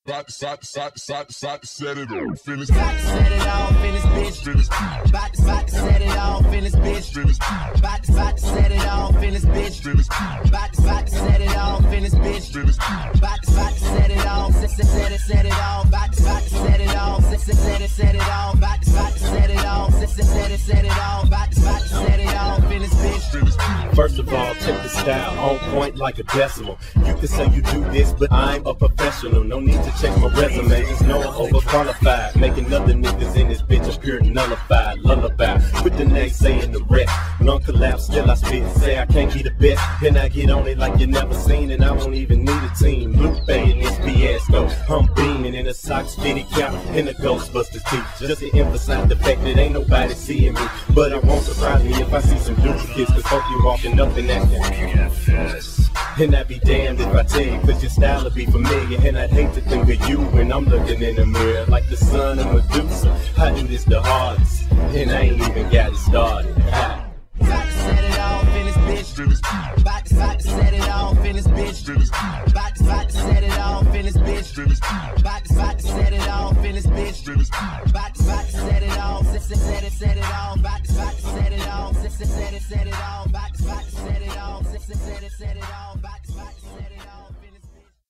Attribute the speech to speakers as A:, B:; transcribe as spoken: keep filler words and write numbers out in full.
A: About to, about to, about to, about to, about to set it off, finish.
B: About to set it off, finish, bitch.
A: Finish.
B: About to, about to set it off, finish, bitch.
A: Finish.
B: About to, about to set it off, finish, bitch.
A: Finish.
B: About to, about to set it off, finish, bitch.
A: Finish.
B: About to, about to set it off, set, set, set it, set it off. About to, about to set it off, set, set, set it, set it off. About to, about to set it off, set, set, set it, set it off. About to, about to set it off, finish, bitch.
A: Finish.
C: First of all, check the style, on point like a decimal. You can say you do this, but I'm a professional. No need to check my resume, just know I'm overqualified. Making other niggas in this bitch appear nullified. Lullaby, with the naysaying the rest. Non-collapse, still I spit, say I can't be the best. Then I get on it like you never seen, and I don't even need a team. Lupe in this fiasco, I'm beaming in a socks fitted cap in a Ghostbusters tee. Just to emphasize the fact that ain't nobody seeing me. But it won't surprise me if I see some duplicates, cause hope you walking up in that and I'd be damned if I tell you, cause your style would be familiar. And I'd hate to think of you when I'm looking in the mirror like the son of Medusa. I do this the hardest, and I ain't even got it started.